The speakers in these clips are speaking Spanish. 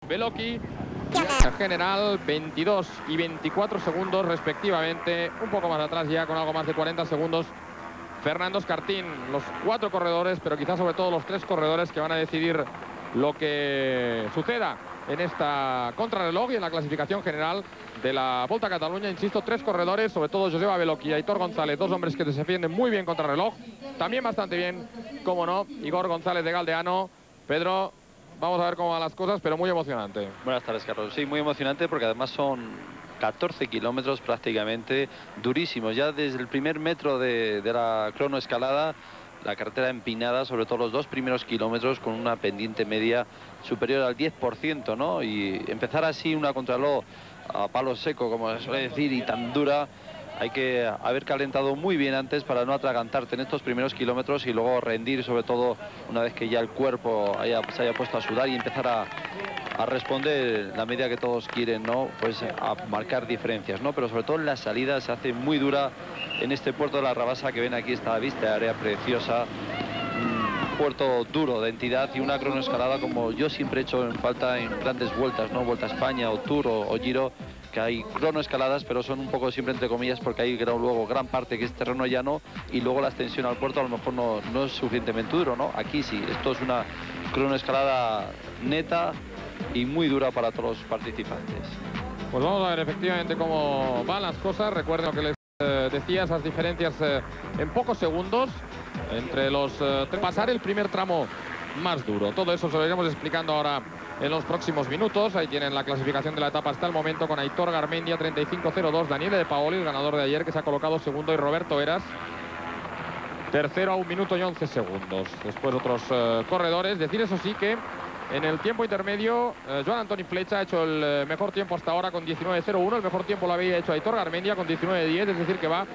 Beloki. General, 22 y 24 segundos respectivamente. Un poco más atrás ya, con algo más de 40 segundos. Fernando Escartín, los 4 corredores, pero quizás sobre todo los 3 corredores que van a decidir lo que suceda en esta contrarreloj y en la clasificación general de la Volta a Cataluña. Insisto, 3 corredores, sobre todo Joseba Beloki y Aitor González, 2 hombres que se defienden muy bien contra reloj. También bastante bien, como no, Igor González de Galdeano. Pedro, vamos a ver cómo van las cosas, pero muy emocionante. Buenas tardes, Carlos. Sí, muy emocionante porque además son 14 kilómetros prácticamente durísimos. Ya desde el primer metro de la cronoescalada, la carretera empinada, sobre todo los 2 primeros kilómetros con una pendiente media superior al 10%, ¿no? Y empezar así una contrarreloj a palo seco, como se suele decir, y tan dura, hay que haber calentado muy bien antes para no atragantarte en estos primeros kilómetros y luego rendir, sobre todo una vez que ya el cuerpo se haya puesto a sudar y empezar a responder la medida que todos quieren, ¿no? Pues a marcar diferencias, ¿no? Pero sobre todo en la salida se hace muy dura en este puerto de la Rabasa que ven aquí, esta vista, área preciosa, un puerto duro de entidad y una cronoescalada como yo siempre he hecho en falta en grandes vueltas, ¿no? Vuelta a España o Tour o Giro, que hay cronoescaladas, pero son un poco siempre entre comillas porque hay luego gran parte que es terreno llano y luego la extensión al puerto a lo mejor no es suficientemente duro, ¿no? Aquí sí, esto es una cronoescalada neta y muy dura para todos los participantes. Pues vamos a ver efectivamente cómo van las cosas. Recuerden lo que les decía, esas diferencias en pocos segundos entre los pasar el primer tramo más duro. Todo eso se lo iremos explicando ahora en los próximos minutos. Ahí tienen la clasificación de la etapa hasta el momento con Aitor Garmendia 35.02, Daniele De Paoli, el ganador de ayer, que se ha colocado segundo, y Roberto Heras tercero a 1 minuto y 11 segundos. Después otros corredores. Decir eso sí que en el tiempo intermedio, Joan Antoni Flecha ha hecho el mejor tiempo hasta ahora con 19.01. El mejor tiempo lo había hecho Aitor Garmendia con 19.10, es decir que va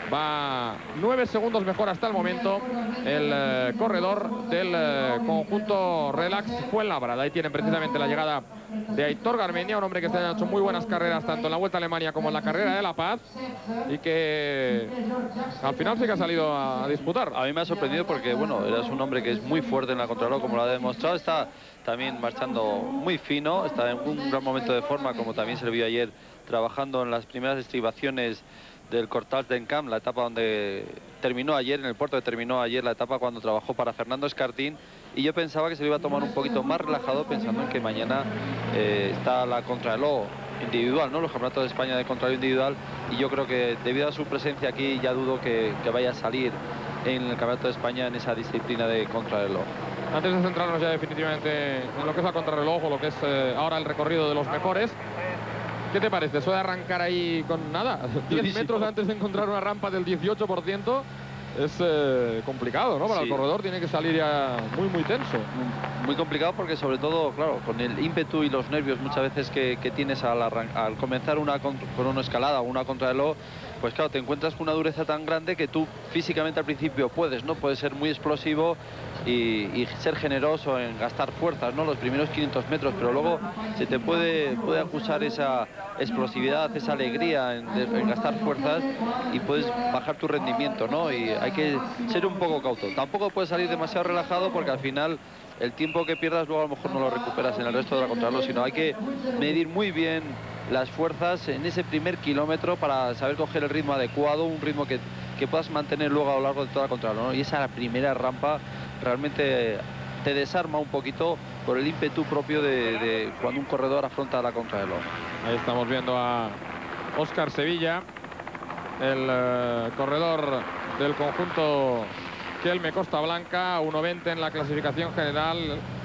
9 segundos mejor hasta el momento el corredor del conjunto Relax Fuenlabrada. Ahí tienen precisamente la llegada de Aitor Garmendia, un hombre que se ha hecho muy buenas carreras tanto en la Vuelta a Alemania como en la carrera de La Paz y que al final sí que ha salido a disputar. A mí me ha sorprendido porque, bueno, eres un hombre que es muy fuerte en la contrarreloj, como lo ha demostrado. Está también marchando muy fino, está en un gran momento de forma, como también se le vio ayer trabajando en las primeras estribaciones del Cortal del Camp, la etapa donde terminó ayer, en el puerto que terminó ayer la etapa cuando trabajó para Fernando Escartín, y yo pensaba que se lo iba a tomar un poquito más relajado, pensando en que mañana está la contrarreloj individual, ¿no? Los campeonatos de España de contrarreloj individual, y yo creo que debido a su presencia aquí ya dudo que vaya a salir en el campeonato de España en esa disciplina de contrarreloj. Antes de centrarnos ya definitivamente en lo que es la contrarreloj o lo que es ahora el recorrido de los mejores, ¿qué te parece? ¿Eso de arrancar ahí con nada? 10 metros antes de encontrar una rampa del 18% es complicado, ¿no? Para el corredor tiene que salir ya muy tenso. Muy complicado porque sobre todo, claro, con el ímpetu y los nervios muchas veces que tienes al comenzar con una escalada o una contrarreloj, pues claro, te encuentras con una dureza tan grande que tú físicamente al principio puedes ser muy explosivo y ser generoso en gastar fuerzas, ¿no? Los primeros 500 metros, pero luego se te puede acusar esa explosividad, esa alegría en gastar fuerzas y puedes bajar tu rendimiento, ¿no? Y hay que ser un poco cauto. Tampoco puedes salir demasiado relajado porque al final el tiempo que pierdas luego a lo mejor no lo recuperas en el resto de la contrarreloj, sino hay que medir muy bien las fuerzas en ese primer kilómetro para saber coger el ritmo adecuado, un ritmo que puedas mantener luego a lo largo de toda la contrarreloj, ¿no? Y esa primera rampa realmente te desarma un poquito por el ímpetu propio de cuando un corredor afronta la contrarreloj. Ahí estamos viendo a Óscar Sevilla, el corredor del conjunto Kelme Costa Blanca, 1.20 en la clasificación general.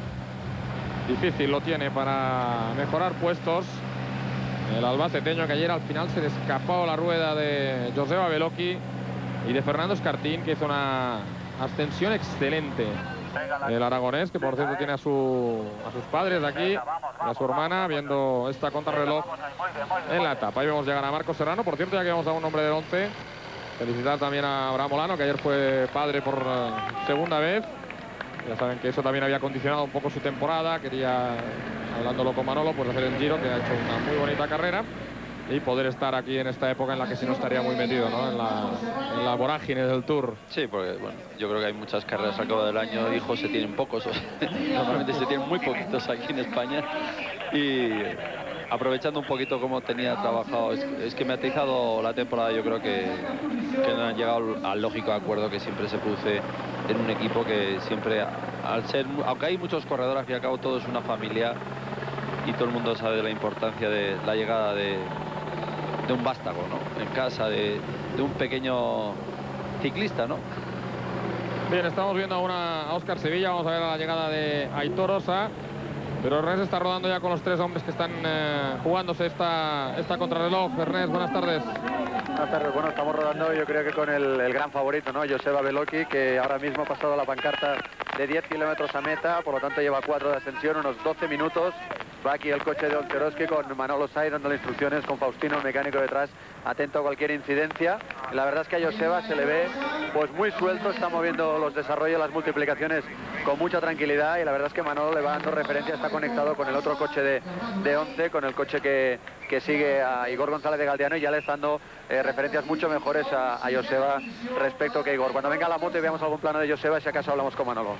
Difícil lo tiene para mejorar puestos el albaceteño, que ayer al final se le escapó la rueda de Joseba Beloki y de Fernando Escartín, que hizo una ascensión excelente. El aragonés, que por cierto tiene a sus padres aquí, a su hermana, viendo esta contrarreloj en la etapa. Ahí vemos llegar a Marcos Serrano. Por cierto, ya que vemos a un hombre del 11, felicitar también a Abraham Olano, que ayer fue padre por segunda vez. Ya saben que eso también había condicionado un poco su temporada. Quería, hablándolo con Manolo, pues hacer el Giro, que ha hecho una muy bonita carrera, y poder estar aquí en esta época en la que si no estaría muy metido, ¿no? en la vorágine del Tour. Sí, porque bueno, yo creo que hay muchas carreras al cabo del año, hijos se tienen pocos, normalmente se tienen muy poquitos aquí en España, Y aprovechando un poquito cómo tenía trabajado, es que me ha atizado la temporada. Yo creo que no han llegado al lógico acuerdo que siempre se produce en un equipo, que siempre, aunque hay muchos corredores, al fin y al cabo todo es una familia y todo el mundo sabe de la importancia de la llegada de un vástago, ¿no? En casa, de un pequeño ciclista, ¿no? Bien, estamos viendo a Óscar Sevilla. Vamos a ver a la llegada de Aitor Osa. Pero Ernest está rodando ya con los 3 hombres que están jugándose esta contrarreloj. Ernest, buenas tardes. Buenas tardes. Bueno, estamos rodando yo creo que con el gran favorito, ¿no? Joseba Bellocchi, que ahora mismo ha pasado la pancarta de 10 kilómetros a meta, por lo tanto lleva 4 de ascensión, unos 12 minutos. Va aquí el coche de Olteroski con Manolo Saiz dándole instrucciones, con Faustino, el mecánico detrás, atento a cualquier incidencia. La verdad es que a Joseba se le ve pues muy suelto, está moviendo los desarrollos, las multiplicaciones con mucha tranquilidad, y la verdad es que Manolo le va dando referencia, está conectado con el otro coche de 11, con el coche que sigue a Igor González de Galdeano, y ya le está dando referencias mucho mejores a Joseba respecto que Igor. Cuando venga la moto y veamos algún plano de Joseba, si acaso hablamos con Manolo.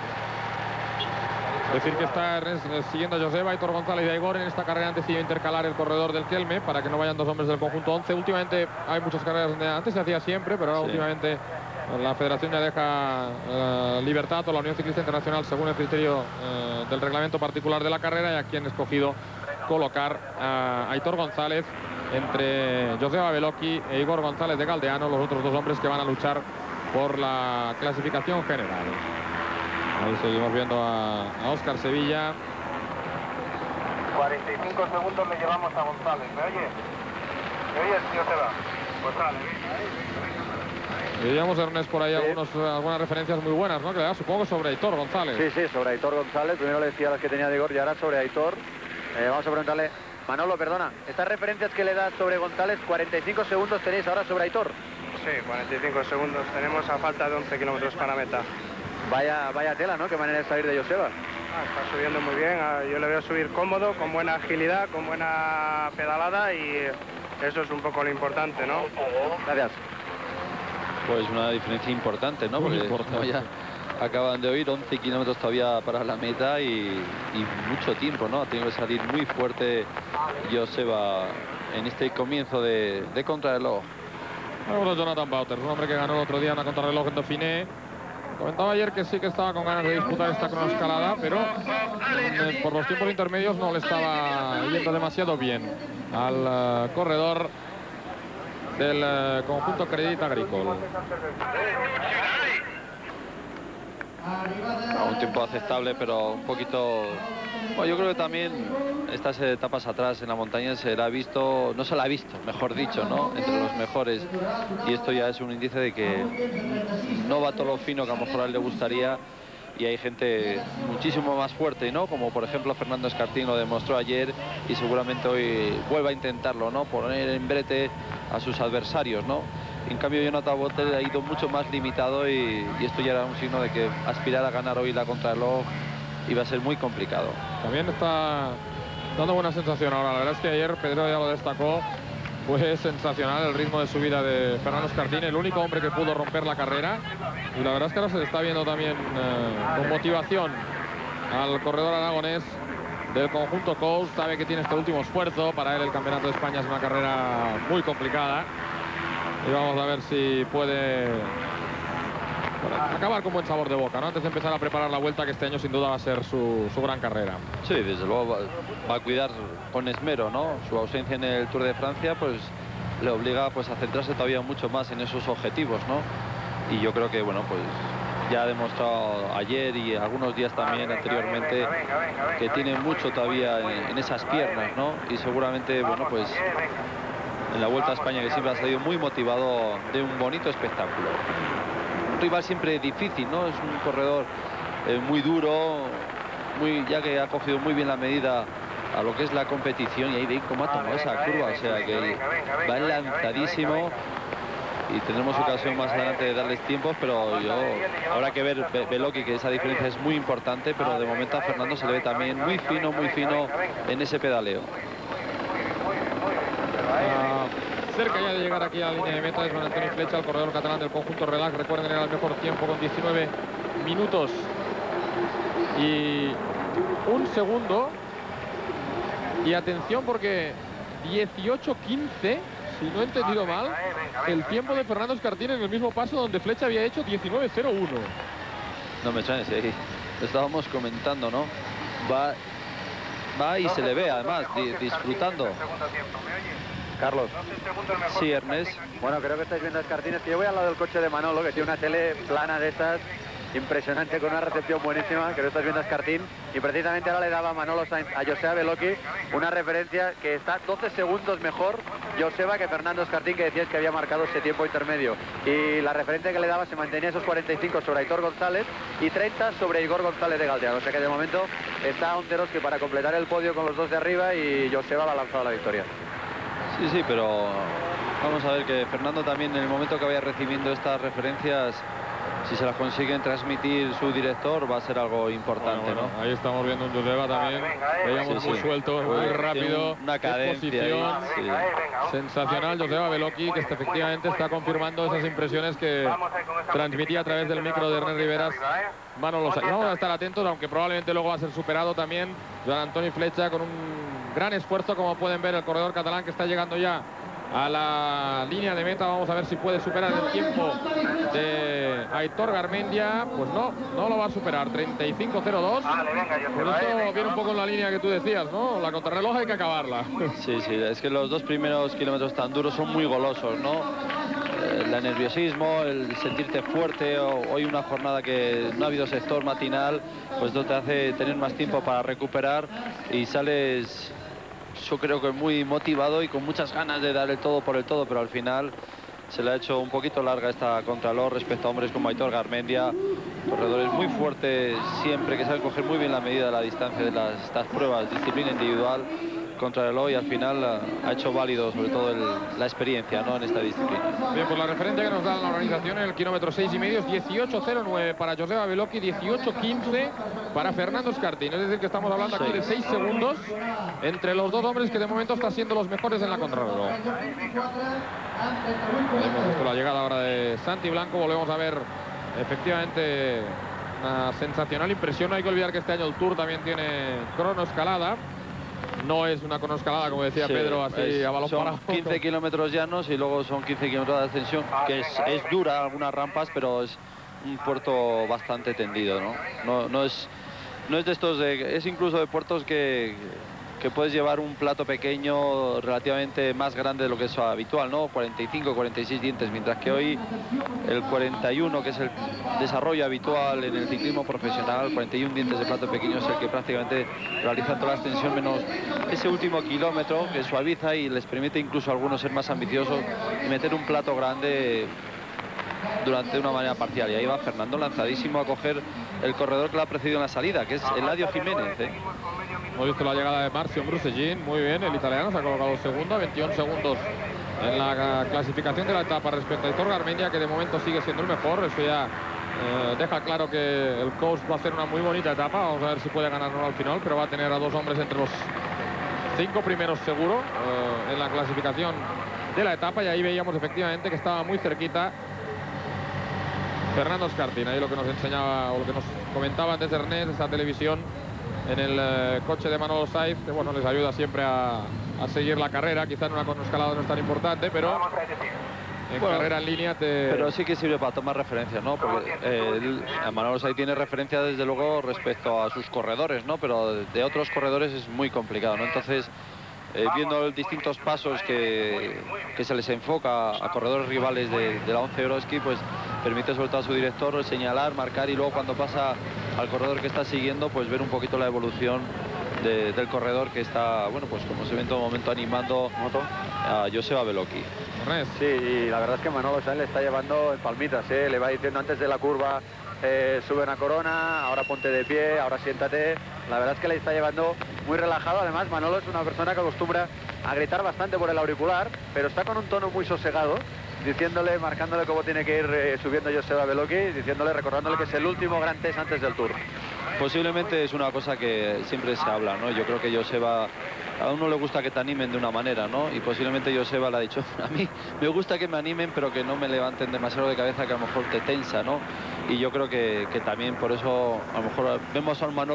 Decir que está siguiendo a Joseba, Aitor González y a Igor. En esta carrera han decidido intercalar el corredor del Kelme para que no vayan 2 hombres del conjunto 11. Últimamente hay muchas carreras donde antes se hacía siempre, pero ahora últimamente la federación ya deja libertad, o la Unión Ciclista Internacional, según el criterio del reglamento particular de la carrera, y aquí han escogido colocar a Aitor González entre Joseba Bellocchi e Igor González de Galdeano, los otros 2 hombres que van a luchar por la clasificación general. Ahí seguimos viendo a Óscar Sevilla. 45 segundos le llevamos a González. ¿Me oyes? ¿Me oyes, Joseba? Pues dale. Veíamos, Ernest, por ahí algunas referencias muy buenas, ¿no? Que le da, supongo, sobre Aitor González. Sí, sobre Aitor González. Primero le decía las que tenía de Igor y ahora sobre Aitor. Vamos a preguntarle, Manolo, perdona, estas referencias que le das sobre González, 45 segundos tenéis ahora sobre Aitor. Sí, 45 segundos tenemos a falta de 11 kilómetros para meta. Vaya tela, ¿no? Qué manera de salir de Joseba. Está subiendo muy bien. Yo le veo subir cómodo, con buena agilidad, con buena pedalada, y eso es un poco lo importante, ¿no? Gracias. Pues una diferencia importante, ¿no? Porque como ya acaban de oír, 11 kilómetros todavía para la meta y mucho tiempo, ¿no? Ha tenido que salir muy fuerte Joseba en este comienzo de contrarreloj. Bueno, Jonathan Wouters, un hombre que ganó el otro día una contrarreloj en Dauphiné. Comentaba ayer que sí que estaba con ganas de disputar esta cronoescalada, pero por los tiempos intermedios no le estaba yendo demasiado bien al corredor del conjunto Crédit Agricole. Un tiempo aceptable, pero un poquito... Bueno, yo creo que también estas etapas atrás en la montaña se la ha visto, no se la ha visto, mejor dicho, ¿no? Entre los mejores. Y esto ya es un índice de que no va todo lo fino que a lo mejor a él le gustaría, y hay gente muchísimo más fuerte, ¿no? Como por ejemplo Fernando Escartín lo demostró ayer, y seguramente hoy vuelva a intentarlo, ¿no? Poner en brete a sus adversarios, ¿no? En cambio, Jonathan Wouters ha ido mucho más limitado, y esto ya era un signo de que aspirar a ganar hoy la contrarreloj iba a ser muy complicado. También está dando buena sensación ahora. La verdad es que ayer Pedro ya lo destacó. Fue sensacional el ritmo de subida de Fernando Escartín, el único hombre que pudo romper la carrera. Y la verdad es que ahora se le está viendo también con motivación al corredor aragonés del conjunto Coast. Sabe que tiene este último esfuerzo. Para él el Campeonato de España es una carrera muy complicada. Y vamos a ver si puede acabar con buen sabor de boca, ¿no? Antes de empezar a preparar la vuelta, que este año sin duda va a ser su gran carrera. Sí, desde luego va a cuidar con esmero, ¿no? Su ausencia en el Tour de Francia pues le obliga pues a centrarse todavía mucho más en esos objetivos, ¿no? Y yo creo que, bueno, pues ya ha demostrado ayer y algunos días también anteriormente que tiene mucho todavía en esas piernas, ¿no? Y seguramente, bueno, pues en la Vuelta a España, que siempre ha salido muy motivado, de un bonito espectáculo. Un rival siempre difícil, ¿no? Es un corredor muy duro, ya que ha cogido muy bien la medida a lo que es la competición, y ahí de cómo ha tomado esa curva, o sea que va lanzadísimo, y tendremos ocasión más adelante de darles tiempos, pero habrá que ver Bellocchi, que esa diferencia es muy importante, pero de momento a Fernando se le ve también muy fino en ese pedaleo. Cerca ya de llegar aquí a la línea de meta es Juan Antonio Flecha, el corredor catalán del conjunto Relax. Recuerden, era el mejor tiempo con 19 minutos y un segundo Y atención porque 18-15, si no he entendido mal, el tiempo de Fernando Escartín en el mismo paso donde Flecha había hecho 19-01. No me suena, sí. Lo estábamos comentando, ¿no? Va y se le ve además disfrutando. Carlos. Sí, Ernest. Bueno, creo que estáis viendo a Escartín. Es que yo voy al lado del coche de Manolo, que tiene una tele plana de estas, impresionante, con una recepción buenísima. Creo que estás viendo a Escartín. Y precisamente ahora le daba Manolo Sainz a Joseba Beloki una referencia que está 12 segundos mejor Joseba que Fernando Escartín, que decías que había marcado ese tiempo intermedio. Y la referencia que le daba se mantenía esos 45 sobre Aitor González y 30 sobre Igor González de Galdeano. O sea que de momento está Onteroski para completar el podio con los dos de arriba y Joseba va lanzado a la victoria. Sí, pero vamos a ver que Fernando también en el momento que vaya recibiendo estas referencias, si se las consiguen transmitir su director, va a ser algo importante, bueno, ¿no? Ahí estamos viendo un Joseba también, veíamos muy suelto, muy rápido, una cadencia ahí, sensacional Joseba Beloki, que efectivamente está confirmando esas impresiones que transmitía a través del micro de Ernest Riveras Manolo Sainz. Vamos a estar atentos, aunque probablemente luego va a ser superado también Joan Antoni Flecha con un gran esfuerzo, como pueden ver, el corredor catalán que está llegando ya a la línea de meta. Vamos a ver si puede superar el tiempo de Aitor Garmendia. Pues no lo va a superar. 35-02. Por eso viene un poco en la línea que tú decías, ¿no? La contrarreloj hay que acabarla. Sí, es que los dos primeros kilómetros tan duros son muy golosos, ¿no? El nerviosismo, el sentirte fuerte. Hoy una jornada que no ha habido sector matinal, pues no te hace tener más tiempo para recuperar y sales, yo creo que muy motivado y con muchas ganas de dar el todo por el todo, pero al final se le ha hecho un poquito larga esta contrarreloj respecto a hombres como Aitor Garmendia, corredores muy fuertes siempre, que saben coger muy bien la medida de la distancia de estas pruebas, disciplina individual, contrarreloj, y al final ha hecho válido sobre todo la experiencia, ¿no?, en esta disciplina. Bien, pues la referencia que nos da la organización en el kilómetro 6,5 es 18.09 para Joseba Beloki, 18.15 para Fernando Escartín. Es decir, que estamos hablando aquí de 6 segundos entre los dos hombres que de momento están siendo los mejores en la contrarreloj. Hemos visto la llegada ahora de Santi Blanco. Volvemos a ver efectivamente una sensacional impresión. No hay que olvidar que este año el Tour también tiene cronoescalada. No es una cronoescalada, como decía Pedro, así a balón parado. Son 15 kilómetros llanos y luego son 15 kilómetros de ascensión, que es dura, algunas rampas, pero es un puerto bastante tendido, ¿no? No es de estos es incluso de puertos que puedes llevar un plato pequeño relativamente más grande de lo que es habitual, ¿no? 45, 46 dientes, mientras que hoy el 41, que es el desarrollo habitual en el ciclismo profesional, 41 dientes de plato pequeño es el que prácticamente realiza toda la extensión, menos ese último kilómetro que suaviza y les permite incluso a algunos ser más ambiciosos y meter un plato grande durante una manera parcial. Y ahí va Fernando lanzadísimo a coger el corredor que le ha precedido en la salida, que es Eladio Jiménez, ¿eh? Hemos visto la llegada de Marcio Brusegin, muy bien, el italiano se ha colocado segundo, 21 segundos en la clasificación de la etapa respecto a Aitor Garmendia, que de momento sigue siendo el mejor. Eso ya deja claro que el coast va a ser una muy bonita etapa. Vamos a ver si puede ganar o no al final, pero va a tener a dos hombres entre los 5 primeros seguro en la clasificación de la etapa, y ahí veíamos efectivamente que estaba muy cerquita Fernando Escartín. Ahí lo que nos enseñaba o lo que nos comentaba antes Ernest, esa televisión en el coche de Manolo Sainz, que bueno, les ayuda siempre a seguir la carrera. Quizá en una cronoescalada no es tan importante, pero en carrera en línea Pero sí que sirve para tomar referencias, ¿no? Porque Manolo Sainz tiene referencia desde luego respecto a sus corredores, ¿no? Pero de otros corredores es muy complicado, ¿no? Entonces, viendo los distintos pasos que se les enfoca a corredores rivales de la 11 Euroski, pues permite sobre todo a su director señalar, marcar, y luego cuando pasa al corredor que está siguiendo, pues ver un poquito la evolución del corredor que está, bueno, pues como se ve en todo momento animando a Joseba Beloki. Sí, y la verdad es que Manolo Sainz le está llevando en palmitas, ¿eh? Le va diciendo antes de la curva, sube una corona, ahora ponte de pie, ahora siéntate. La verdad es que le está llevando muy relajado. Además, Manolo es una persona que acostumbra a gritar bastante por el auricular, pero está con un tono muy sosegado, diciéndole, marcándole cómo tiene que ir subiendo Joseba Beloki, diciéndole, recordándole que es el último gran test antes del Tour. Posiblemente es una cosa que siempre se habla, ¿no? Yo creo que Joseba, a uno le gusta que te animen de una manera, ¿no? Y posiblemente Joseba le ha dicho, a mí me gusta que me animen, pero que no me levanten demasiado de cabeza, que a lo mejor te tensa, ¿no? Y yo creo que también por eso a lo mejor vemos a un Manolo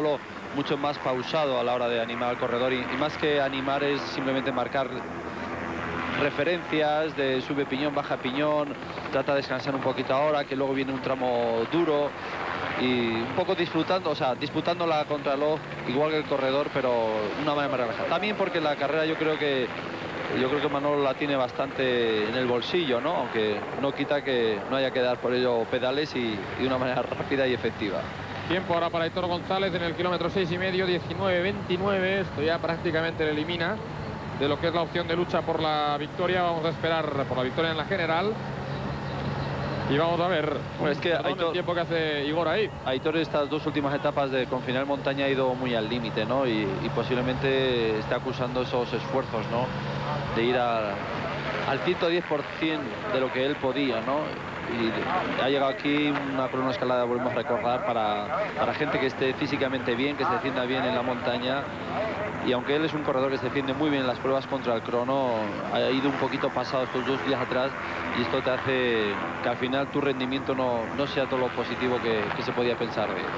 mucho más pausado a la hora de animar al corredor y más que animar es simplemente marcar referencias de sube piñón, baja piñón, trata de descansar un poquito ahora, que luego viene un tramo duro y un poco disfrutando, o sea, disputando la contrarreloj igual que el corredor, pero de una manera más relajada. También porque la carrera yo creo que Manolo la tiene bastante en el bolsillo, ¿no? Aunque no quita que no haya que dar por ello pedales y de una manera rápida y efectiva. Tiempo ahora para Héctor González en el kilómetro 6,5, 19-29. Esto ya prácticamente le elimina de lo que es la opción de lucha por la victoria. Vamos a esperar por la victoria en la general. Y vamos a ver bueno, es que el tiempo que hace Igor ahí. Aitor estas dos últimas etapas de Confinar Montaña ha ido muy al límite, ¿no? Y posiblemente esté acusando esos esfuerzos, ¿no? De ir al 110% de lo que él podía, ¿no? Y ha llegado aquí una cronoescalada, volvemos a recordar, para gente que esté físicamente bien, que se defienda bien en la montaña. Y aunque él es un corredor que se defiende muy bien en las pruebas contra el crono, ha ido un poquito pasado estos 2 días atrás y esto te hace que al final tu rendimiento no sea todo lo positivo que se podía pensar de él.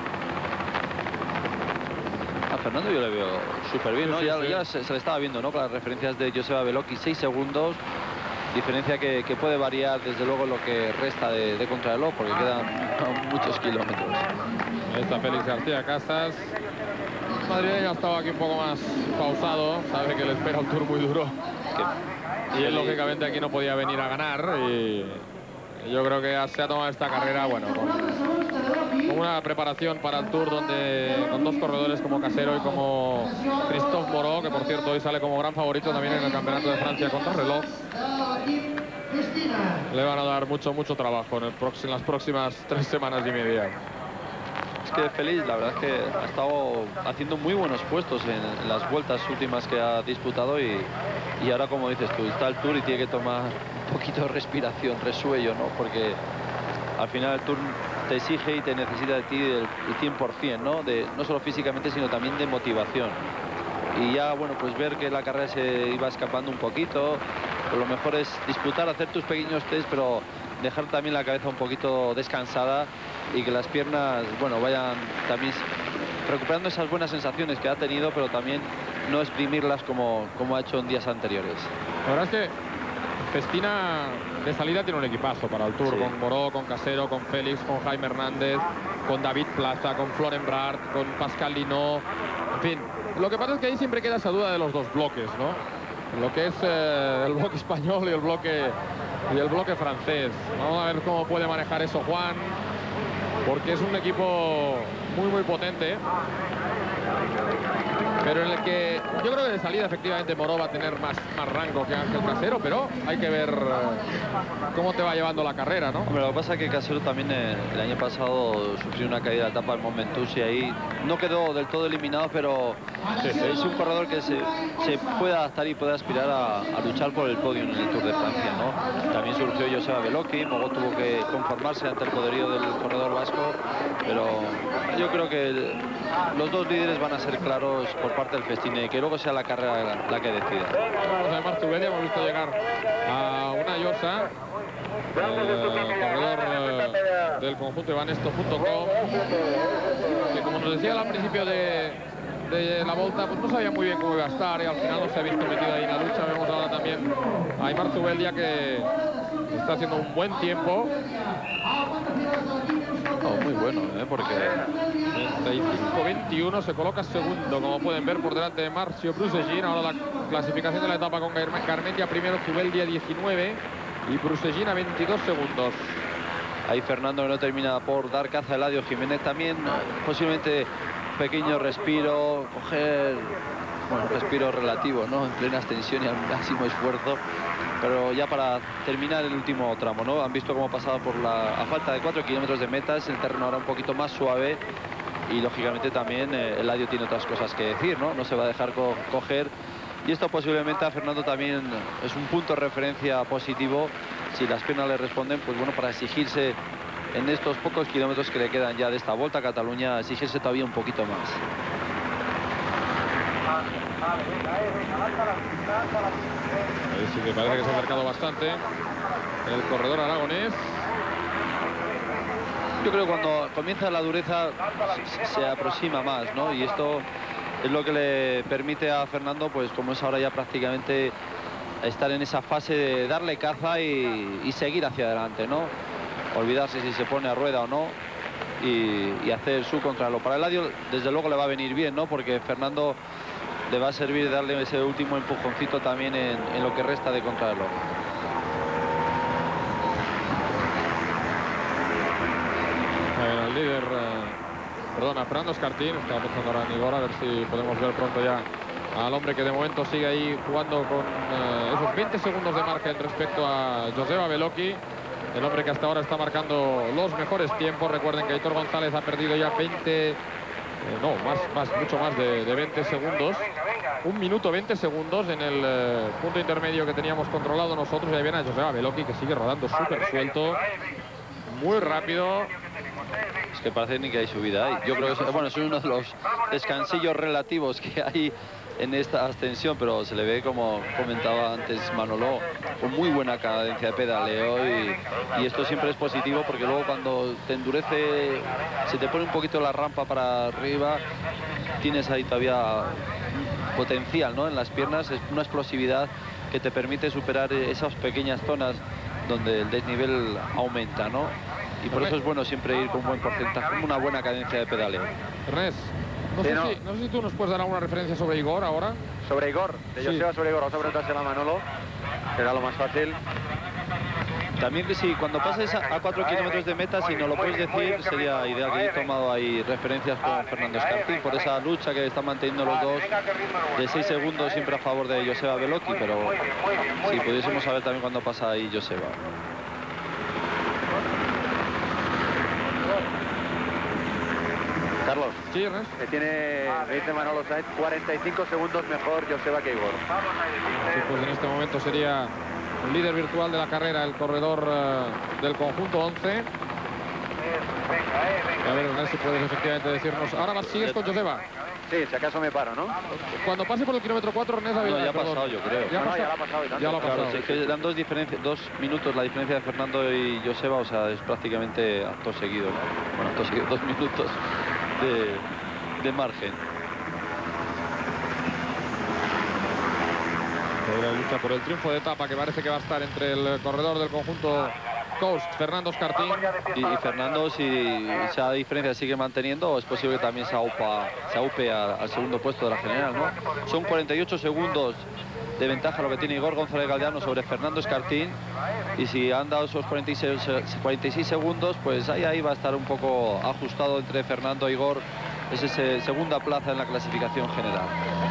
A Fernando yo le veo súper bien, ¿no? Sí, sí. Ya se le estaba viendo, ¿no? Con las referencias de Joseba Beloki, 6 segundos. Diferencia que puede variar desde luego lo que resta de contrarreloj, porque quedan muchos kilómetros. Ahí está Félix García Casas. Madrileño ha estado aquí un poco más pausado, sabe que le espera un tour muy duro. Y él lógicamente aquí no podía venir a ganar. Y yo creo que se ha tomado esta carrera, bueno, con una preparación para el Tour donde con 2 corredores como Casero y como Christophe Moreau, que por cierto hoy sale como gran favorito también en el Campeonato de Francia contra reloj. Le van a dar mucho trabajo en las próximas 3 semanas y media. Es que Félix, la verdad es que ha estado haciendo muy buenos puestos en las vueltas últimas que ha disputado y ahora, como dices tú, está el Tour y tiene que tomar un poquito de respiración, resuello, ¿no? Porque al final el Tour te exige y te necesita de ti el 100%, ¿no? No solo físicamente, sino también de motivación. Y ya, bueno, pues ver que la carrera se iba escapando un poquito, pues lo mejor es disputar, hacer tus pequeños test, pero dejar también la cabeza un poquito descansada y que las piernas, bueno, vayan también recuperando esas buenas sensaciones que ha tenido, pero también no exprimirlas como ha hecho en días anteriores. La verdad es que Festina de salida tiene un equipazo para el Tour, sí. Con Moreau, con Casero, con Félix, con Jaime Hernández, con David Plaza, con Florent Brart, con Pascal Linot, en fin. Lo que pasa es que ahí siempre queda esa duda de los 2 bloques, ¿no? Lo que es el bloque español y el bloque francés. Vamos a ver cómo puede manejar eso Juan, porque es un equipo muy potente, pero en el que yo creo que de salida efectivamente Moreau va a tener más rango que Ángel Casero, pero hay que ver cómo te va llevando la carrera, ¿no? Hombre, lo que pasa es que Casero también el año pasado sufrió una caída de etapa en Momentus y ahí no quedó del todo eliminado, pero sí, es un corredor que se puede adaptar y puede aspirar a luchar por el podio en el Tour de Francia, ¿no? También surgió Joseba Beloki, Moreau tuvo que conformarse ante el poderío del corredor vasco, pero yo creo que los 2 líderes van a ser claros por parte del Festina y que luego sea la carrera la que decida. Vamos a Martubelia, hemos visto llegar a una Llosa, el corredor del conjunto Evanesto.com, que como nos decía al principio de la volta, pues no sabía muy bien cómo iba a estar y al final no se ha visto metido ahí en la lucha. Vemos ahora también a Aimar Zubeldia, que está haciendo un buen tiempo. Muy bueno, porque 35-21 se coloca segundo, como pueden ver, por delante de Marcio Brusegin. Ahora la clasificación de la etapa con Garmendia primero, Zubeldia 19 y Brusegin a 22 segundos. Ahí Fernando, que no termina por dar caza a Eladio Jiménez, también posiblemente pequeño respiro, coger, bueno, respiro relativo, ¿no? En plena extensión y al máximo esfuerzo. Pero ya para terminar el último tramo, ¿no? Han visto cómo ha pasado a falta de 4 kilómetros de meta, es el terreno ahora un poquito más suave y lógicamente también Eladio tiene otras cosas que decir, ¿no? No se va a dejar coger y esto posiblemente a Fernando también es un punto de referencia positivo. Si las piernas le responden, pues bueno, para exigirse en estos pocos kilómetros que le quedan ya de esta Volta a Cataluña, exigirse todavía un poquito más. Ahí sí que parece que se ha acercado bastante el corredor aragonés. Yo creo que cuando comienza la dureza se aproxima más, ¿no? Y esto es lo que le permite a Fernando, pues como es ahora ya prácticamente, estar en esa fase de darle caza y seguir hacia adelante, ¿no? Olvidarse si se pone a rueda o no y hacer su contrarreloj. Para Eladio, desde luego, le va a venir bien, ¿no? Porque Fernando le va a servir darle ese último empujoncito también en lo que resta de contrarreloj. El líder, perdona, Fernando Escartín, estaba pensando ahora en Igor, a ver si podemos ver pronto ya al hombre que de momento sigue ahí jugando con esos 20 segundos de margen respecto a Joseba Bellocchi, el hombre que hasta ahora está marcando los mejores tiempos. Recuerden que Aitor González ha perdido ya 20, mucho más de 20 segundos. 1 minuto 20 segundos en el punto intermedio que teníamos controlado nosotros. Y ahí viene a Joseba Bellocchi, que sigue rodando súper suelto, muy rápido. Es que parece ni que hay subida ahí. Yo creo que es uno de los descansillos relativos que hay en esta ascensión, pero se le ve, como comentaba antes Manolo, con muy buena cadencia de pedaleo, y esto siempre es positivo, porque luego cuando te endurece, se te pone un poquito la rampa para arriba, tienes ahí todavía potencial, ¿no? En las piernas, es una explosividad que te permite superar esas pequeñas zonas donde el desnivel aumenta, ¿no? Y por eso es bueno siempre ir con un buen porcentaje, una buena cadencia de pedaleo. Ernest, no sé si tú nos puedes dar alguna referencia sobre Igor ahora. Sobre Igor, de Joseba sobre Igor, vamos a preguntárselo a Manolo, será lo más fácil. También que sí, cuando pases a 4 kilómetros de meta, si no lo puedes decir, sería ideal. Que he tomado ahí referencias con Fernando Escartín por esa lucha que están manteniendo los dos, de 6 segundos siempre a favor de Joseba Bellocchi, pero si pudiésemos saber también cuándo pasa ahí Joseba. Carlos, Sí, Ernest. que tiene, me dice Manolo Sainz, 45 segundos mejor Joseba que Igor. Sí, pues en este momento sería el líder virtual de la carrera, el corredor del conjunto 11. A ver, Ernest, si puedes efectivamente decirnos. Ahora sigues con Joseba. Sí, si acaso me paro, ¿no? Cuando pase por el kilómetro 4, Ernest No, ya ha pasado, yo creo. ¿Ya, No, ya lo ha pasado y tanto. Ya lo ha pasado. Claro, si es que dan 2 minutos la diferencia de Fernando y Joseba, o sea, es prácticamente acto seguido, ¿no? Bueno, acto seguido, 2 minutos de margen. La lucha por el triunfo de etapa, que parece que va a estar entre el corredor del conjunto Coast, Fernando Escartín. Y Fernando, si esa diferencia sigue manteniendo, es posible que también se aupe al segundo puesto de la general, ¿no? Son 48 segundos de ventaja lo que tiene Igor González Galdeano sobre Fernando Escartín, y si han dado esos 46 segundos, pues ahí va a estar un poco ajustado entre Fernando e Igor. Es esa segunda plaza en la clasificación general.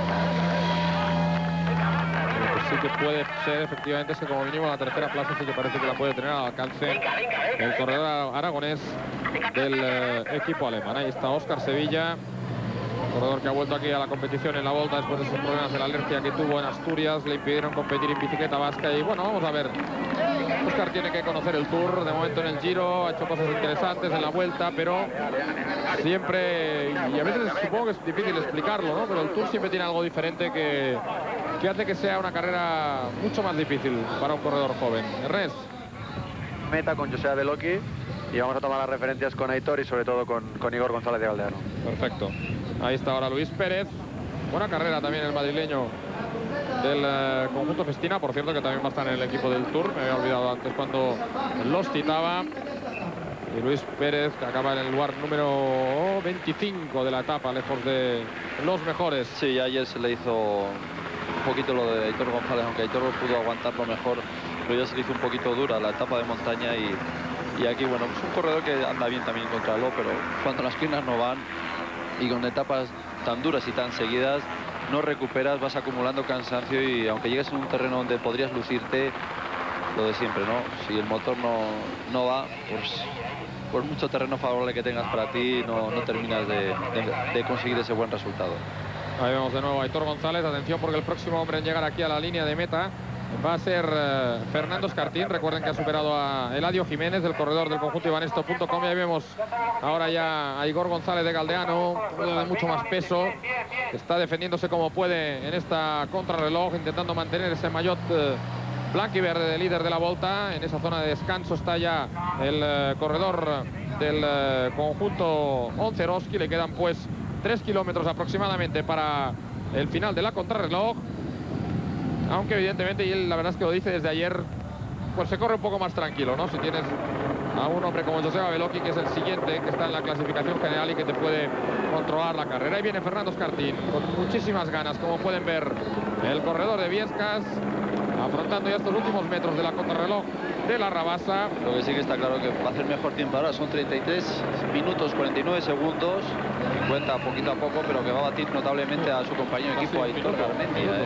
Pues sí que puede ser, efectivamente, que como mínimo la tercera plaza sí que parece que la puede tener al alcance el corredor aragonés del equipo alemán. Ahí está Óscar Sevilla, corredor que ha vuelto aquí a la competición en la Volta después de esos problemas de la alergia que tuvo en Asturias. Le impidieron competir en bicicleta vasca, y bueno, vamos a ver. Óscar tiene que conocer el Tour. De momento en el Giro ha hecho cosas interesantes en la Vuelta, pero siempre, y a veces supongo que es difícil explicarlo, ¿no? Pero el Tour siempre tiene algo diferente que hace que sea una carrera mucho más difícil para un corredor joven. Ernest. Meta con Joseba Bellocchi, y vamos a tomar las referencias con Aitor y sobre todo con Igor González de Galdeano. Perfecto. Ahí está ahora Luis Pérez. Buena carrera también el madrileño del conjunto Festina, por cierto, que también va a estar en el equipo del Tour. Me había olvidado antes cuando los citaba. Y Luis Pérez, que acaba en el lugar número 25 de la etapa, lejos de los mejores. Sí, ayer se le hizo un poquito lo de Aitor González, aunque Aitor pudo aguantarlo mejor, pero ya se le hizo un poquito dura la etapa de montaña, y aquí, bueno, es un corredor que anda bien también contra lo, pero cuando las piernas no van y con etapas tan duras y tan seguidas, no recuperas, vas acumulando cansancio, y aunque llegues en un terreno donde podrías lucirte, lo de siempre, ¿no? Si el motor no va, pues por mucho terreno favorable que tengas para ti, no terminas de conseguir ese buen resultado. Ahí vemos de nuevo a Aitor González. Atención, porque el próximo hombre en llegar aquí a la línea de meta va a ser Fernando Escartín. Recuerden que ha superado a Eladio Jiménez, del corredor del conjunto ibanesto.com. Y ahí vemos ahora ya a Igor González de Galdeano, de mucho más peso, que está defendiéndose como puede en esta contrarreloj, intentando mantener ese maillot blanquiverde, de líder de la Volta. En esa zona de descanso está ya el corredor del conjunto Onceroski. Le quedan pues 3 kilómetros aproximadamente para el final de la contrarreloj. Aunque evidentemente, y él la verdad es que lo dice desde ayer, pues se corre un poco más tranquilo, ¿no? Si tienes a un hombre como Joseba Bellocchi, que es el siguiente, que está en la clasificación general y que te puede controlar la carrera. Ahí viene Fernando Escartín con muchísimas ganas, como pueden ver, el corredor de Viescas, afrontando ya estos últimos metros de la contrarreloj de la Rabasa. Lo que sí que está claro que va a hacer mejor tiempo ahora, son 33 minutos 49 segundos, cuenta poquito a poco, pero que va a batir notablemente a su compañero de equipo, Aitor Garmendia.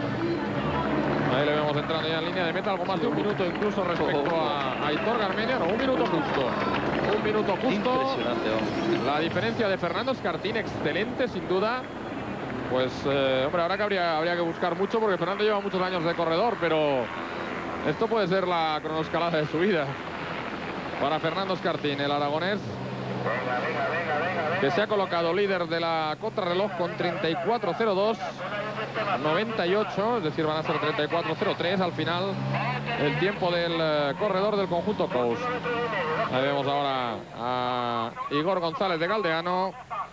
Ahí le vemos entrando ya en línea de meta, algo más de un minuto incluso respecto a Aitor Garmendia. No, un minuto justo. Un minuto justo. Impresionante, hombre. La diferencia de Fernando Escartín, excelente sin duda. Pues, hombre, ahora que habría que buscar mucho, porque Fernando lleva muchos años de corredor, pero esto puede ser la cronoescalada de su vida. Para Fernando Escartín, el aragonés, que se ha colocado líder de la contrarreloj con 34.02. 98, es decir, van a ser 34.03 al final el tiempo del corredor del conjunto Coast. Ahí vemos ahora a Igor González de Galdeano.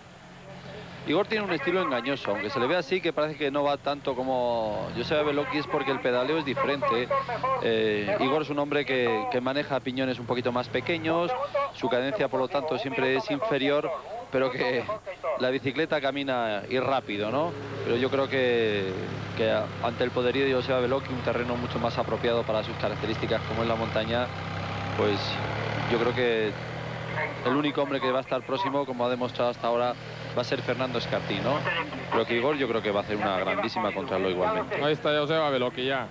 Igor tiene un estilo engañoso, aunque se le ve así, que parece que no va tanto como Joseba Bellocchi, es porque el pedaleo es diferente. Igor es un hombre que maneja piñones un poquito más pequeños, su cadencia por lo tanto siempre es inferior, pero que la bicicleta camina y rápido, ¿no? Pero yo creo que ante el poderío de Joseba Bellocchi, un terreno mucho más apropiado para sus características como es la montaña, pues yo creo que el único hombre que va a estar próximo, como ha demostrado hasta ahora, va a ser Fernando Escartín, ¿no? Pero que Igor yo creo que va a hacer una grandísima contrarreloj igualmente. Ahí está Joseba Bellocchi ya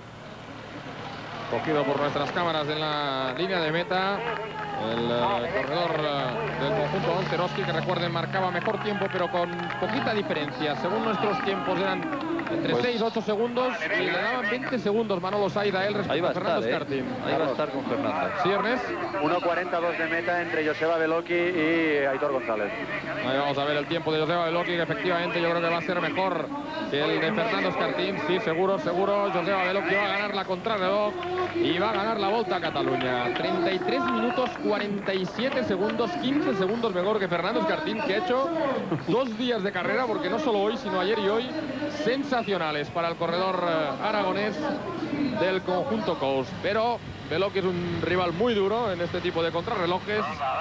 cogido por nuestras cámaras en la línea de meta. El corredor del conjunto Onceroski, que recuerden marcaba mejor tiempo pero con poquita diferencia. Según nuestros tiempos eran entre 6 y 8 segundos y le daban 20 segundos Manolo Saida a él respecto a Fernando Escartín. Ahí va a estar con Fernando. ¿Sí, Ernest? 1.42 de meta entre Joseba Bellocchi y Aitor González. Ahí vamos a ver el tiempo de Joseba Bellocchi, que efectivamente yo creo que va a ser mejor que el de Fernando Escartín. Sí, seguro. Joseba Bellocchi va a ganar la contrarreloj y va a ganar la Volta a Cataluña. 33 minutos 47 segundos, 15 segundos mejor que Fernando Escartín, que ha hecho 2 días de carrera, porque no solo hoy, sino ayer y hoy, sensacionales para el corredor aragonés del conjunto Coast. Pero Bellocchi es un rival muy duro en este tipo de contrarrelojes.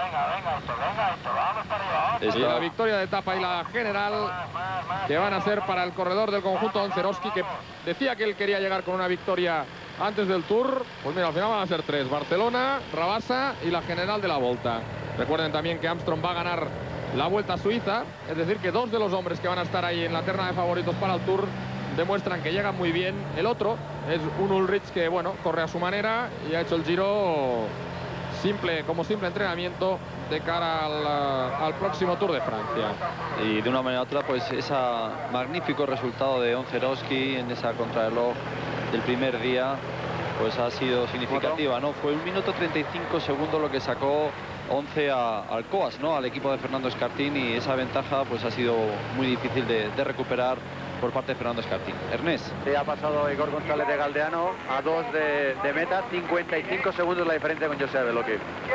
Y la victoria de etapa y la general que van a ser para el corredor del conjunto Onceroski, que decía que él quería llegar con una victoria antes del Tour. Pues mira, al final van a ser 3: Barcelona, Rabasa y la general de la Volta. Recuerden también que Armstrong va a ganar la Vuelta a Suiza, es decir que 2 de los hombres que van a estar ahí en la terna de favoritos para el Tour demuestran que llegan muy bien. El otro es un Ulrich que, bueno, corre a su manera y ha hecho el Giro como simple entrenamiento de cara al próximo Tour de Francia. Y de una manera u otra, pues ese magnífico resultado de Onceroski en esa contrarreloj del primer día, pues ha sido significativa, ¿no? Fue 1 minuto 35 segundos lo que sacó 11 al COAS, ¿no? Al equipo de Fernando Escartín, y esa ventaja pues ha sido muy difícil de recuperar por parte de Fernando Escartín. Ernest. Sí, ha pasado Igor González de Galdeano a 2 de meta, 55 segundos la diferencia con Joseba Bellocchi.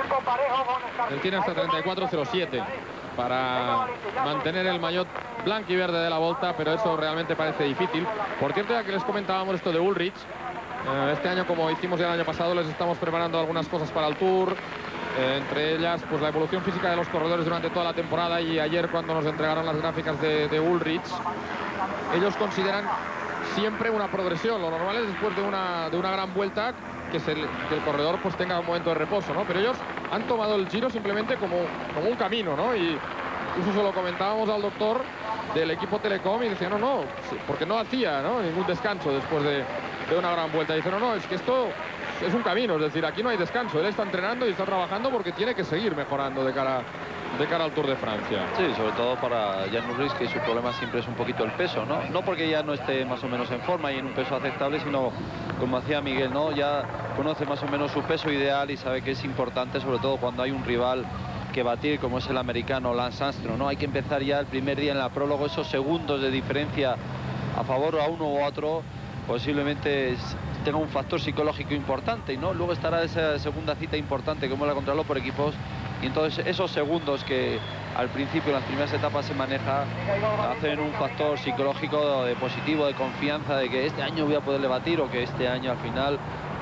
Él tiene hasta 34.07 para mantener el maillot blanco y verde de la Volta, pero eso realmente parece difícil. Por cierto, ya que les comentábamos esto de Ulrich, este año, como hicimos ya el año pasado, les estamos preparando algunas cosas para el Tour. Entre ellas, pues la evolución física de los corredores durante toda la temporada, y ayer cuando nos entregaron las gráficas de Ulrich, ellos consideran siempre una progresión. Lo normal es después de una gran vuelta que el corredor pues tenga un momento de reposo, ¿no? Pero ellos han tomado el Giro simplemente como un camino, ¿no? Y incluso se lo comentábamos al doctor del equipo Telecom y decía, no, porque no hacía, ¿no?, ningún descanso después de una gran vuelta. Y dice, no, es que esto es un camino, es decir, aquí no hay descanso. Él está entrenando y está trabajando porque tiene que seguir mejorando de cara al Tour de Francia. Sí, sobre todo para Jan Ulrich, que su problema siempre es un poquito el peso, ¿no? No porque ya no esté más o menos en forma y en un peso aceptable, sino, como decía Miguel, ¿no?, ya conoce más o menos su peso ideal y sabe que es importante, sobre todo cuando hay un rival que batir, como es el americano Lance Armstrong, ¿no? Hay que empezar ya el primer día en la prólogo, esos segundos de diferencia a favor a uno u otro, posiblemente tenga un factor psicológico importante, ¿no? Luego estará esa segunda cita importante como la contrarreloj por equipos, y entonces esos segundos que al principio, en las primeras etapas, se maneja, hacen un factor psicológico de positivo, de confianza, de que este año voy a poderle batir, o que este año al final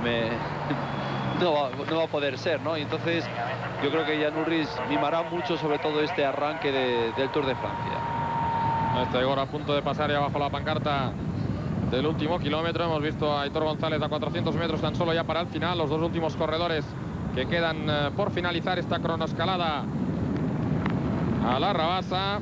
no va a poder ser, ¿no? Y entonces yo creo que Jan Ullrich mimará mucho sobre todo este arranque del Tour de Francia. Está Igor a punto de pasar ya bajo la pancarta del último kilómetro. Hemos visto a Aitor González a 400 metros tan solo ya para el final. Los dos últimos corredores que quedan por finalizar esta cronoescalada a la Rabasa,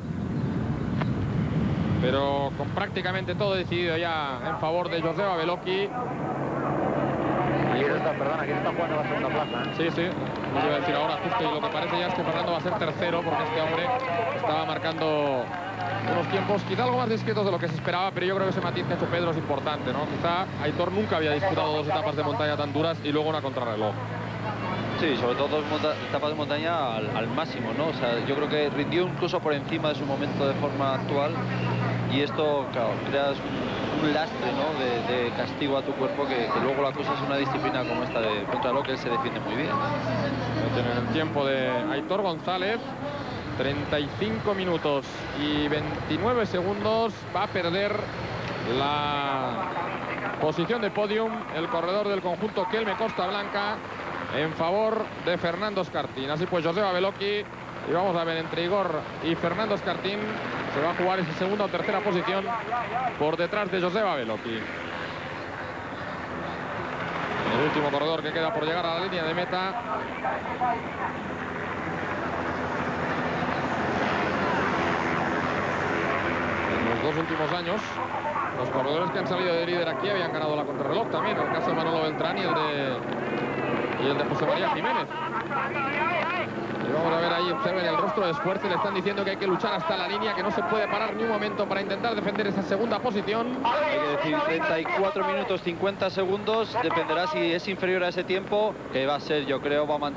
pero con prácticamente todo decidido ya en favor de Joseba Bellocchi. Aquí está jugando la segunda plaza, ¿eh? Sí, sí, nos iba a decir ahora justo, y lo que parece ya es que Fernando va a ser tercero, porque este hombre estaba marcando unos tiempos quizá algo más discretos de lo que se esperaba, pero yo creo que ese matiz que ha hecho Pedro es importante, ¿no? Quizá Aitor nunca había disputado dos etapas de montaña tan duras y luego una contrarreloj. Sí, sobre todo dos etapas de montaña al máximo, ¿no? O sea, yo creo que rindió incluso por encima de su momento de forma actual, y esto, claro, creas un lastre, ¿no? de castigo a tu cuerpo, que luego la cosa es una disciplina como esta de contrarreloj, que él se defiende muy bien. Tienen el tiempo de Aitor González, 35 minutos y 29 segundos. Va a perder la posición de podium el corredor del conjunto Kelme Costa Blanca en favor de Fernando Escartín. Así pues, Joseba Bellocchi, y vamos a ver, entre Igor y Fernando Escartín se va a jugar esa segunda o tercera posición por detrás de Joseba Bellocchi. El último corredor que queda por llegar a la línea de meta. En los dos últimos años, los corredores que han salido de líder aquí habían ganado la contrarreloj también. El caso de Manolo Beltrán y el de José María Jiménez. Y vamos a ver ahí, observen el rostro de esfuerzo, y le están diciendo que hay que luchar hasta la línea, que no se puede parar ni un momento para intentar defender esa segunda posición. Hay que decir 34 minutos 50 segundos, dependerá si es inferior a ese tiempo, que va a ser, yo creo, va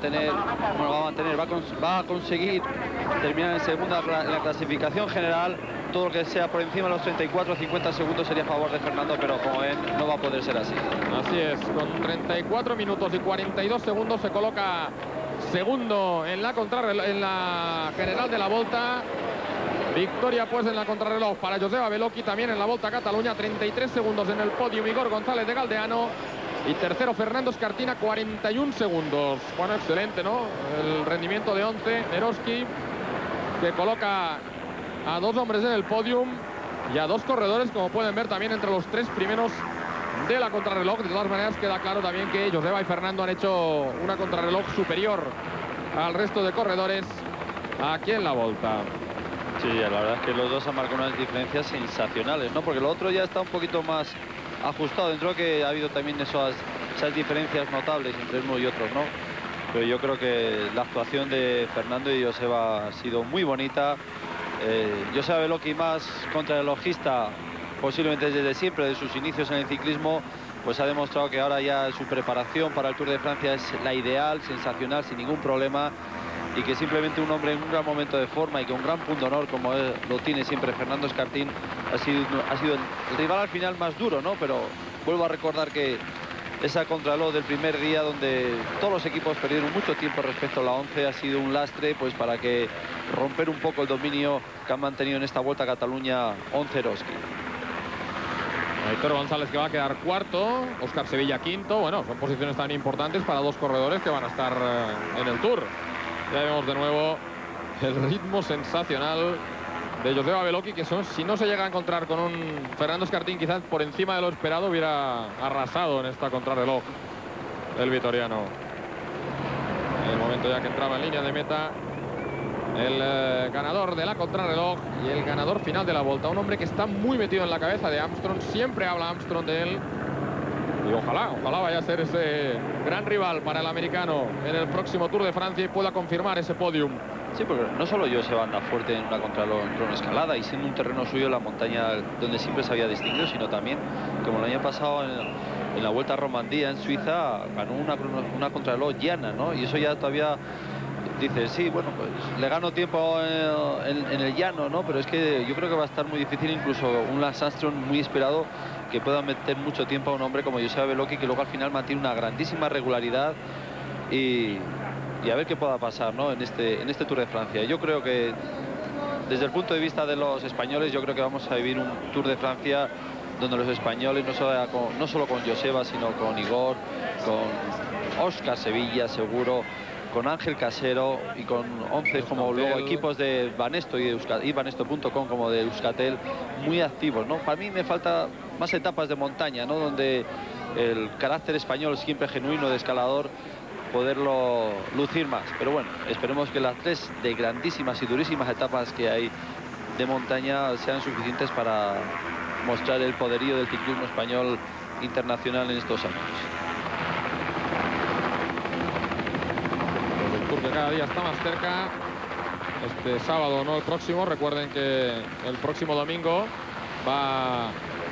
a conseguir terminar en segunda en la clasificación general. Todo lo que sea por encima de los 34 o 50 segundos sería a favor de Fernando, pero como ven, no va a poder ser así. Así es, con 34 minutos y 42 segundos se coloca segundo en la general de la Volta. Victoria pues en la contrarreloj para Joseba Bellocchi, también en la Volta a Cataluña. 33 segundos en el podio Igor González de Galdeano, y tercero Fernando Escartín, 41 segundos. Bueno, excelente, ¿no? El rendimiento de 11, Eroski, que coloca a dos hombres en el podium y a dos corredores, como pueden ver, también entre los tres primeros de la contrarreloj. De todas maneras, queda claro también que Joseba y Fernando han hecho una contrarreloj superior al resto de corredores aquí en la Volta. Sí, la verdad es que los dos han marcado unas diferencias sensacionales, ¿no? Porque lo otro ya está un poquito más ajustado, dentro que ha habido también esas diferencias notables entre uno y otro, ¿no? Pero yo creo que la actuación de Fernando y Joseba ha sido muy bonita. Joseba Bellocchi, más contrarrelojista posiblemente desde siempre, de sus inicios en el ciclismo, pues ha demostrado que ahora ya su preparación para el Tour de Francia es la ideal, sensacional, sin ningún problema, y que simplemente un hombre en un gran momento de forma y con un gran punto de honor, como lo tiene siempre Fernando Escartín, ha sido el rival al final más duro, ¿no? Pero vuelvo a recordar que esa contrarreloj del primer día, donde todos los equipos perdieron mucho tiempo respecto a la 11, ha sido un lastre pues para que romper un poco el dominio que han mantenido en esta Vuelta a Cataluña 11 Eroski. Aitor González, que va a quedar cuarto, Óscar Sevilla quinto. Bueno, son posiciones tan importantes para dos corredores que van a estar en el Tour. Ya vemos de nuevo el ritmo sensacional de Joseba Bellocchi, que si no se llega a encontrar con un Fernando Escartín quizás por encima de lo esperado, hubiera arrasado en esta contrarreloj el vitoriano. En el momento ya que entraba en línea de meta el ganador de la contrarreloj y el ganador final de la Volta, un hombre que está muy metido en la cabeza de Armstrong, siempre habla Armstrong de él, y ojalá vaya a ser ese gran rival para el americano en el próximo Tour de Francia y pueda confirmar ese podium. Sí, porque no solo Joseba anda fuerte en una contrarreloj en cronoescalada y siendo un terreno suyo la montaña donde siempre se había distinguido, sino también, como el año pasado en la Vuelta a Romandía en Suiza, ganó una contrarreloj llana, ¿no? Y eso ya todavía dices, sí, bueno, pues le gano tiempo en el llano, ¿no? Pero es que yo creo que va a estar muy difícil, incluso un Lance Armstrong muy esperado, que pueda meter mucho tiempo a un hombre como Joseba Beloki, que luego al final mantiene una grandísima regularidad y a ver qué pueda pasar, ¿no? en este Tour de Francia. Yo creo que desde el punto de vista de los españoles, yo creo que vamos a vivir un Tour de Francia donde los españoles, no solo con Joseba, sino con Igor, con Óscar Sevilla, seguro, con Ángel Casero y con 11 como luego equipos de Banesto y de Banesto.com como de Euskaltel, muy activos, ¿no? Para mí me falta más etapas de montaña, ¿no? Donde el carácter español siempre genuino de escalador, poderlo lucir más. Pero bueno, esperemos que las 3 de grandísimas y durísimas etapas que hay de montaña sean suficientes para mostrar el poderío del ciclismo español internacional en estos años. El Tour que cada día está más cerca. Este sábado, no el próximo. Recuerden que el próximo domingo va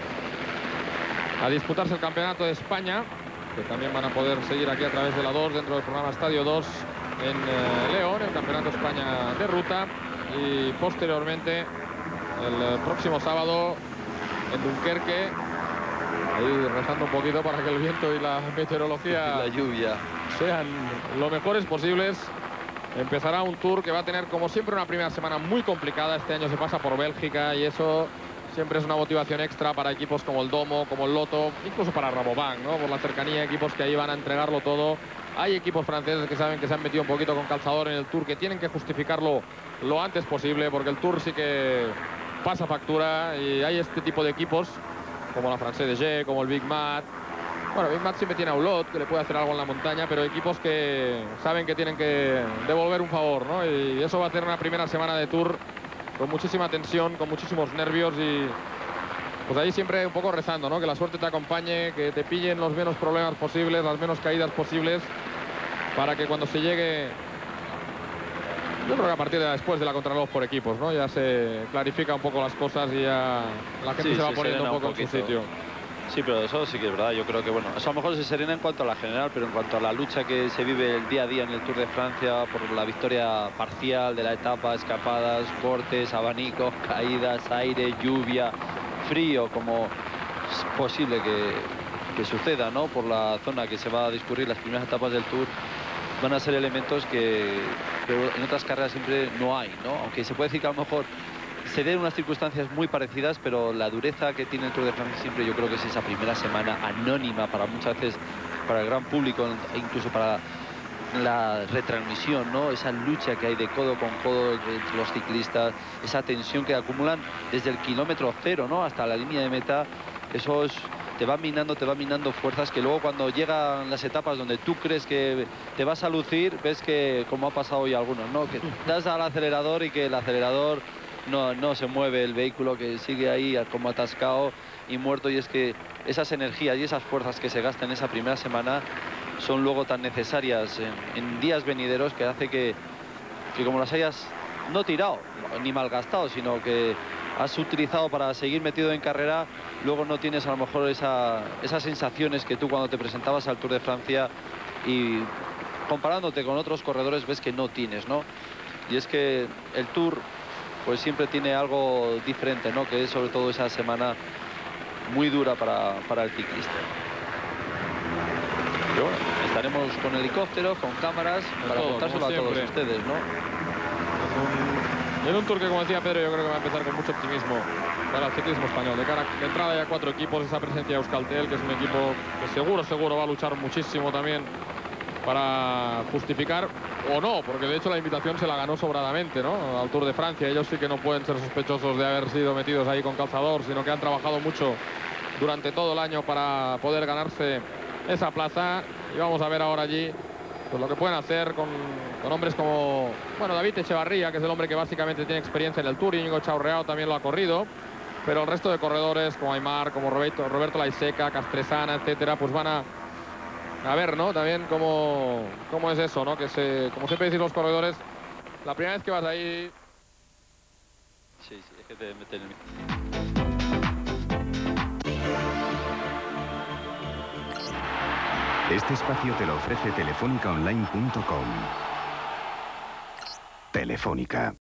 a disputarse el Campeonato de España, que también van a poder seguir aquí a través de la 2 dentro del programa Estadio 2 en León, el Campeonato de España de ruta, y posteriormente el próximo sábado en Dunkerque, ahí rezando un poquito para que el viento y la meteorología y la lluvia sean lo mejores posibles. Empezará un Tour que va a tener, como siempre, una primera semana muy complicada. Este año se pasa por Bélgica y eso siempre es una motivación extra para equipos como el Domo, como el Lotto, incluso para Rabobank, ¿no? Por la cercanía, equipos que ahí van a entregarlo todo. Hay equipos franceses que saben que se han metido un poquito con calzador en el Tour, que tienen que justificarlo lo antes posible, porque el Tour sí que pasa factura, y hay este tipo de equipos como la Française de G, como el Big Mat. Bueno, Big Mat siempre tiene a Ulot, que le puede hacer algo en la montaña, pero equipos que saben que tienen que devolver un favor, ¿no? Y eso va a ser una primera semana de Tour con muchísima tensión, con muchísimos nervios, y pues ahí siempre un poco rezando, ¿no? Que la suerte te acompañe, que te pillen los menos problemas posibles, las menos caídas posibles, para que cuando se llegue, yo creo que a partir de después de la contrarreloj por equipos, ¿no? Ya se clarifica un poco las cosas y ya la gente se va poniendo un poco en su sitio. Sí, pero eso sí que es verdad. Yo creo que, bueno, eso a lo mejor se serena en cuanto a la general, pero en cuanto a la lucha que se vive el día a día en el Tour de Francia por la victoria parcial de la etapa, escapadas, cortes, abanicos, caídas, aire, lluvia, frío, como es posible que suceda, ¿no? Por la zona que se va a discurrir las primeras etapas del Tour, van a ser elementos que en otras carreras siempre no hay, ¿no? Aunque se puede decir que a lo mejor se den unas circunstancias muy parecidas, pero la dureza que tiene el Tour de Francia siempre yo creo que es esa primera semana anónima para muchas veces, para el gran público e incluso para la retransmisión, ¿no? Esa lucha que hay de codo con codo entre los ciclistas, esa tensión que acumulan desde el kilómetro 0, ¿no? Hasta la línea de meta. Eso te va minando fuerzas que luego cuando llegan las etapas donde tú crees que te vas a lucir, ves que, como ha pasado hoy a algunos, ¿no? Que das al acelerador y que el acelerador no se mueve, el vehículo que sigue ahí como atascado y muerto. Y es que esas energías y esas fuerzas que se gastan en esa primera semana son luego tan necesarias en días venideros, que hace que como las hayas no tirado ni malgastado, sino que has utilizado para seguir metido en carrera, luego no tienes a lo mejor esas sensaciones que tú cuando te presentabas al Tour de Francia, y comparándote con otros corredores ves que no tienes, ¿no? Y es que el Tour pues siempre tiene algo diferente, ¿no? Que es sobre todo esa semana muy dura para el ciclista. Pero bueno, estaremos con helicópteros, con cámaras, para contárselo a todos ustedes, ¿no? En un Tour que, como decía Pedro, yo creo que va a empezar con mucho optimismo para el ciclismo español. De entrada ya 4 equipos, esa presencia de Euskaltel, que es un equipo que seguro va a luchar muchísimo también para justificar, o no, porque de hecho la invitación se la ganó sobradamente, ¿no? Al Tour de Francia. Ellos sí que no pueden ser sospechosos de haber sido metidos ahí con calzador, sino que han trabajado mucho durante todo el año para poder ganarse esa plaza. Y vamos a ver ahora allí pues lo que pueden hacer con hombres como, bueno, David Echevarría, que es el hombre que básicamente tiene experiencia en el Tour. Íñigo Chaurreao también lo ha corrido, pero el resto de corredores como Aymar, como Roberto Laiseca, Castresana, etcétera, pues van a ver, ¿no? También cómo es eso, ¿no? Que como siempre decís los corredores, la primera vez que vas ahí... Sí, es que te meten el... Este espacio te lo ofrece telefónicaonline.com. Telefónica.